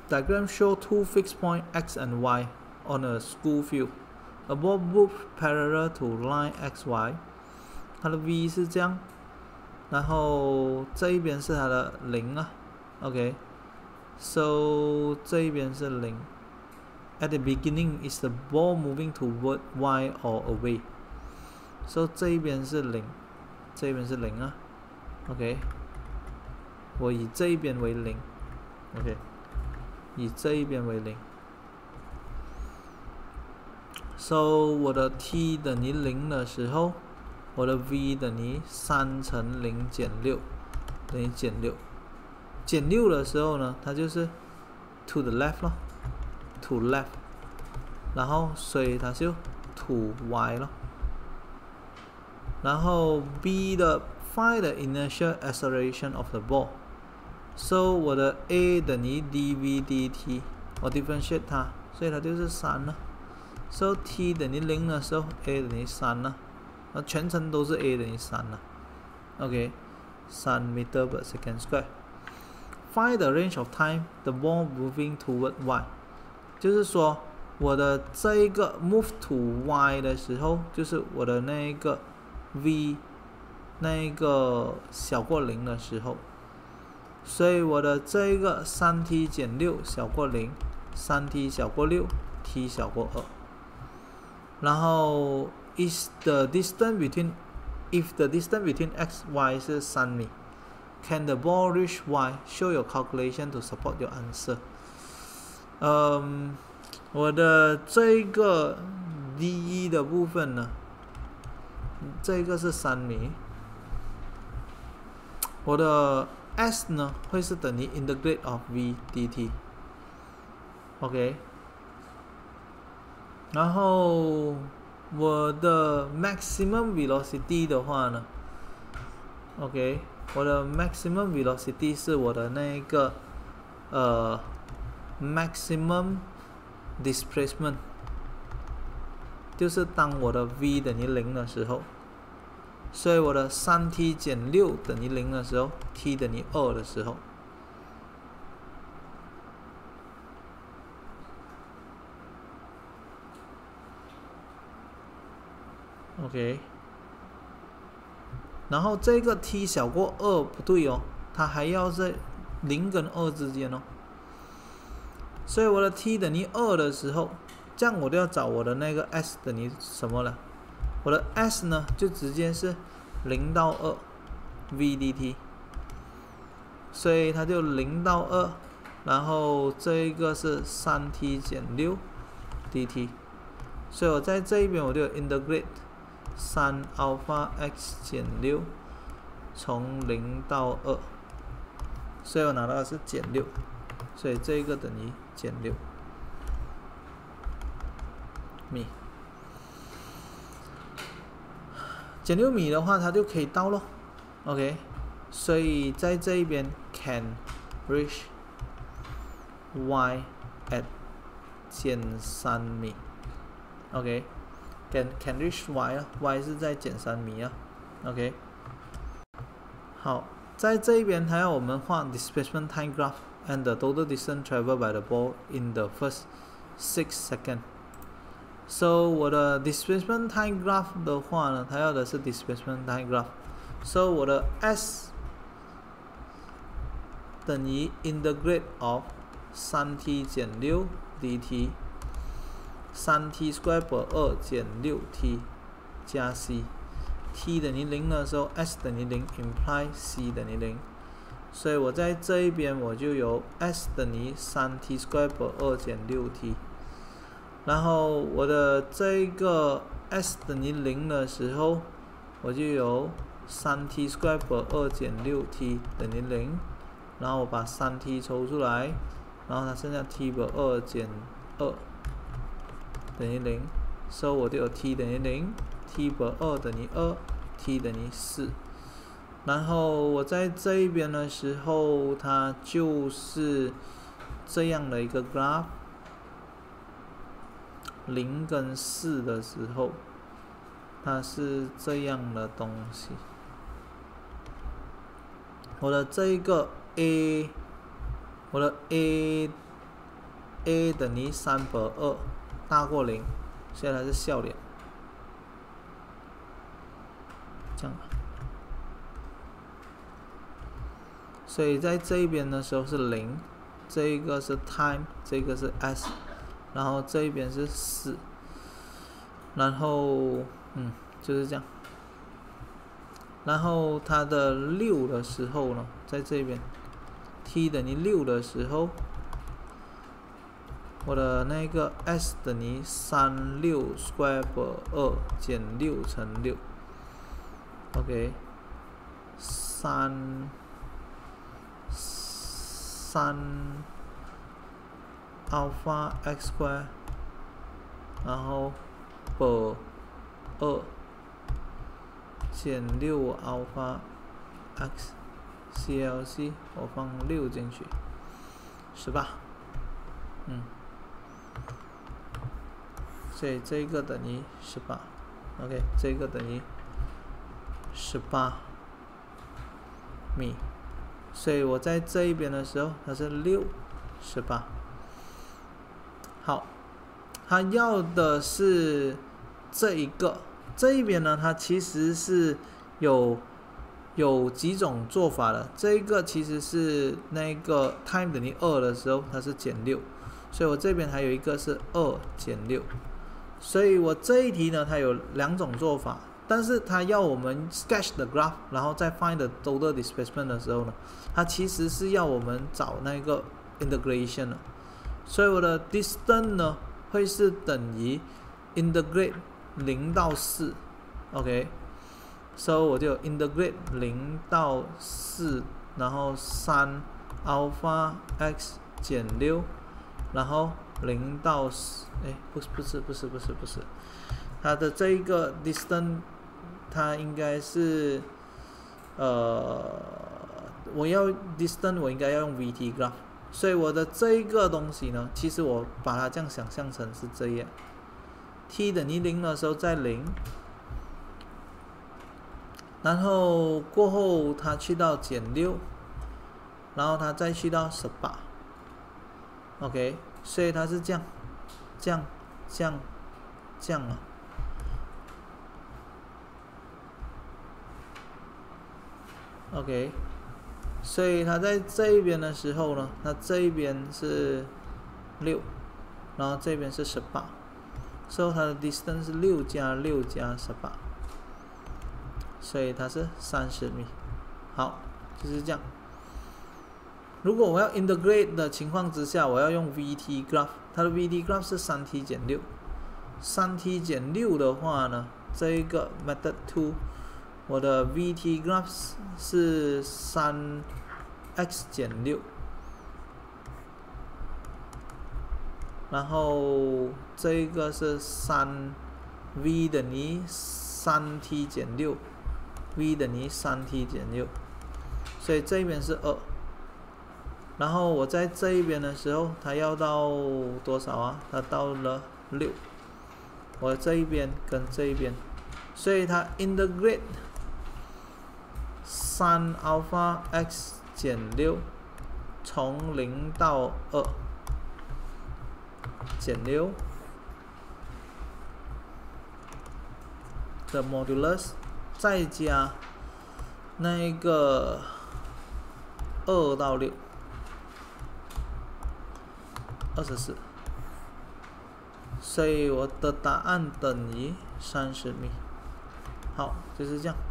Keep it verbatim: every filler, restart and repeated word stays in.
diagram show two fixed point x and y on a school field. A ball moves parallel to line x y. 它的 v 是这样，然后这一边是它的零啊 ，OK。So 这一边是零。At the beginning is the ball moving toward y or away. So 这一边是零，这一边是零啊 ，OK。我以这一边为零 ，OK。以这一边为零。So 我的 t 等于零的时候，我的 v 等于三乘零减六，等于减六。减六的时候呢，它就是 to the left 咯 ，to left， 然后所以它就 to y 咯。然后 b 的 find the inertial acceleration of the ball。So 我的 a 等于 dv dt， 我 differentiate 它，所以它就是三了。So t 等于零的时候 ，a 等于三了，那全程都是 a 等于三了。OK， 三 meter per second square。Find the range of time the ball moving toward y， 就是说我的这一个 move to y 的时候，就是我的那一个 v 那一个小过零的时候，所以我的这一个 三 t 减六小过零 ，三 t 小过六 ，t 小过二。然后 is the distance between if the distance between x y 是三米。Can the ball reach y? Show your calculation to support your answer. 嗯，我的这个 d 一的部分呢，这个是三米。我的 s 呢会是等于 integrate of v dt。OK。然后我的 maximum velocity 的话呢 ，OK。我的 maximum velocity 是我的那个呃 maximum displacement， 就是当我的 v 等于零的时候，所以我的 三 t 减六等于零的时候 ，t 等于二的时候。OK。然后这个 t 小过二不对哦，它还要在零跟二之间哦。所以我的 t 等于二的时候，这样我就要找我的那个 s 等于什么了？我的 s 呢就直接是零到二 v dt， 所以它就零到二，然后这一个是 三 t 减六 dt， 所以我在这一边我就有 integrate。三 alpha x 减六，从零到二，所以我拿到的是减六，所以这一个等于减六米。减六米的话，它就可以到咯 ，OK。所以在这一边 can reach y at 减三米 ，OK。can can reach y 啊 ，y 是在减三米啊 ，OK。好，在这一边还要我们画 displacement time graph and the total distance traveled by the ball in the first six seconds。So 我的 displacement time graph 的话呢，它要的是 displacement time graph。So 我的 s 等于 integrate of 三 t 减六 dt。三 t square per 二减六 t 加 c，t 等于零的时候 ，s 等于零 ，imply c 等于零，所以我在这一边我就有 s 等于三 t square per 二减六 t， 然后我的这个 s 等于零的时候，我就有三 t square per 二减六 t 等于零，然后我把三 t 抽出来，然后它剩下 t per 二减二。等于零，所以我就有 t 等于零 ，t per 二等于二 ，t 等于四。然后我在这一边的时候，它就是这样的一个 graph， 零跟四的时候，它是这样的东西。我的这一个 a， 我的 a a 等于三百二大过零，所以它是笑脸。这样。所以在这一边的时候是零，这一个是 time， 这个是 s， 然后这一边是四，然后嗯就是这样。然后它的六的时候呢，在这边 t 等于六的时候，我的那个 s 等于三六 square 百二减六乘六 ，OK， 三。三 alpha x square， 然后百二减六 alpha x C L C， 我放六进去，十八，嗯，所以这个等于十八 ，OK， 这个等于十八米。所以我在这一边的时候，它是六十八。好，它要的是这一个，这一边呢，它其实是有有几种做法的。这一个其实是那个 time 等于二的时候，它是减六，所以我这边还有一个是二减六。所以我这一题呢，它有两种做法。但是它要我们 sketch the graph， 然后再 find the total displacement 的时候呢，它其实是要我们找那个 integration 的。所以我的 distance 呢会是等于 integrate 零到四 ，OK， 所以我就 integrate 零到四，然后三 alpha x 减六，然后零到四，哎，不是不是不是不是不是，它的这一个 distance。它应该是，呃，我要 distance 我应该要用 V T graph， 所以我的这一个东西呢，其实我把它这样想象成是这样 ，t 等于零的时候在零，然后过后它去到减六，然后它再去到十八 ，OK， 所以它是这样，这样，这样，这样啊。OK， 所以它在这一边的时候呢，它这一边是六，然后这边是十八，所以它的 distance 是六加六加十八，所以它是三十米。好，就是这样。如果我要 integrate 的情况之下，我要用 V T graph， 它的 V T graph 是三 t 减六， 三 t 减六的话呢，这一个 method two。我的 V T graph 是三 x 减六，然后这一个是三 v 等于三 t 减六 ，v 等于三 t 减六，所以这一边是二。然后我在这一边的时候，它要到多少啊？它到了六。我这一边跟这一边，所以它 integrate。三 alpha x 减六，从零到二减六的 modulus， 再加那一个二到六，二十四，所以我的答案等于三十米。好，就是这样。